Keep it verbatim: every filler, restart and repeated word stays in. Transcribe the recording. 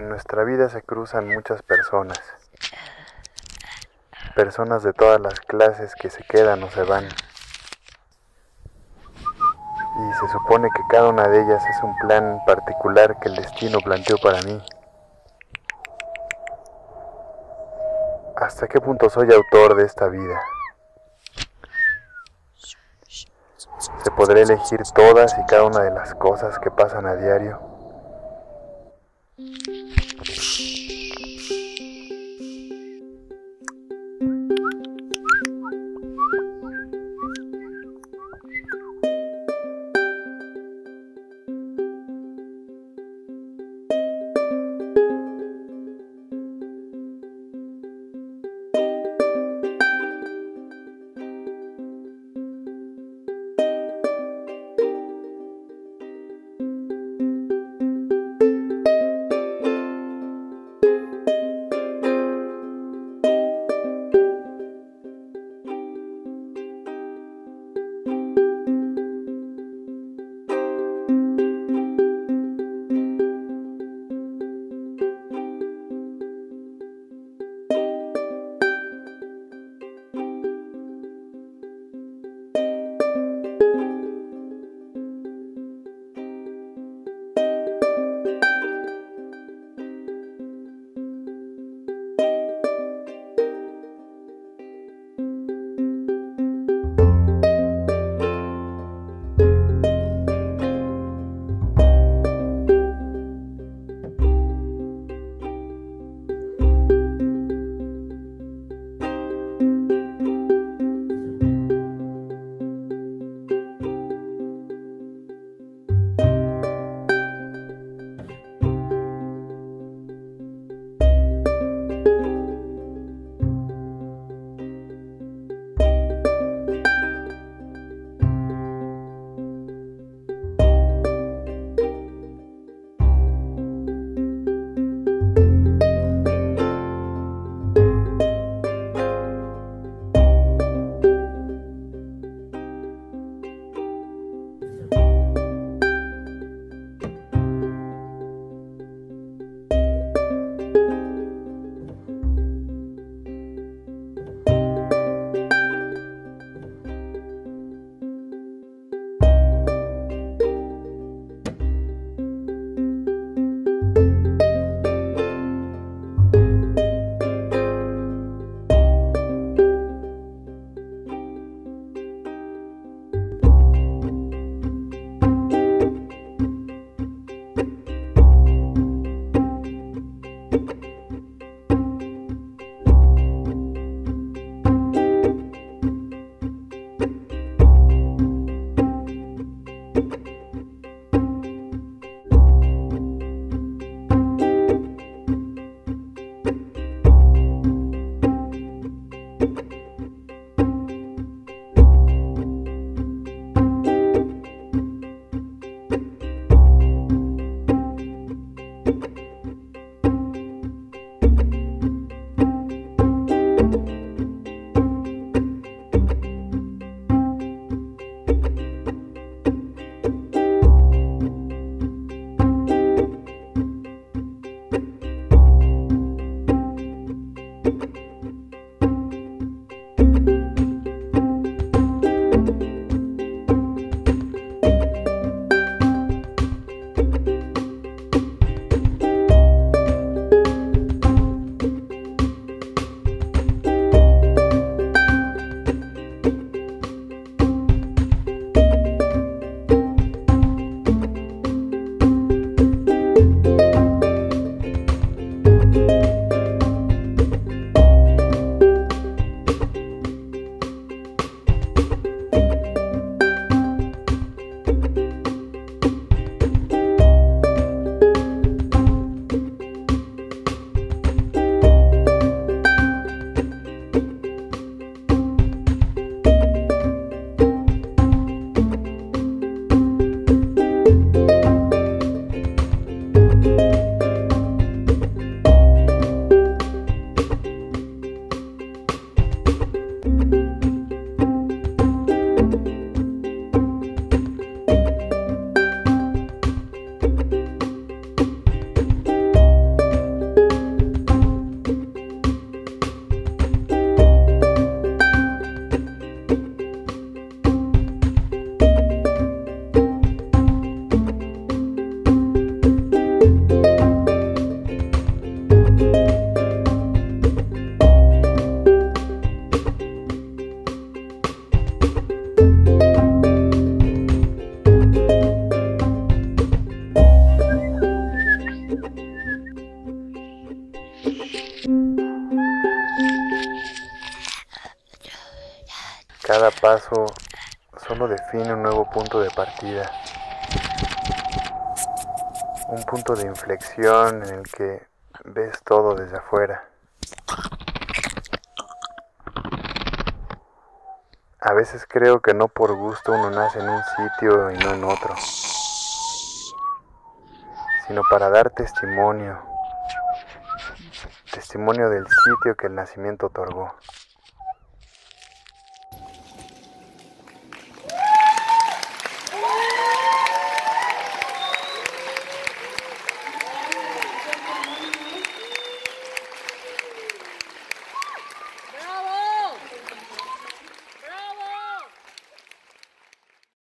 En nuestra vida se cruzan muchas personas, personas de todas las clases que se quedan o se van. Y se supone que cada una de ellas es un plan particular que el destino planteó para mí. ¿Hasta qué punto soy autor de esta vida? ¿Se podrá elegir todas y cada una de las cosas que pasan a diario? cada paso solo define un nuevo punto de partida, un punto de inflexión en el que ves todo desde afuera. A veces creo que no por gusto uno nace en un sitio y no en otro, sino para dar testimonio, testimonio del sitio que el nacimiento otorgó.